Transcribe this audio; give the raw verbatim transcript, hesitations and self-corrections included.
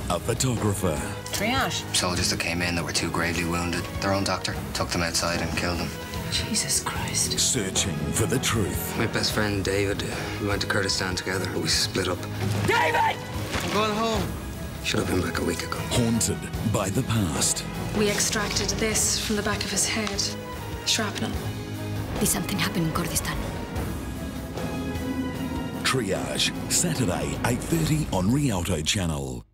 a photographer. Triage. Soldiers that came in that were too gravely wounded. Their own doctor took them outside and killed them. Jesus Christ. Searching for the truth. My best friend David, we went to Kurdistan together, but we split up. David! I'm going home. Should have been back a week ago. Haunted by the past. We extracted this from the back of his head. Shrapnel. Did something happen in Kurdistan? Triage, Saturday, eight thirty on Rialto channel.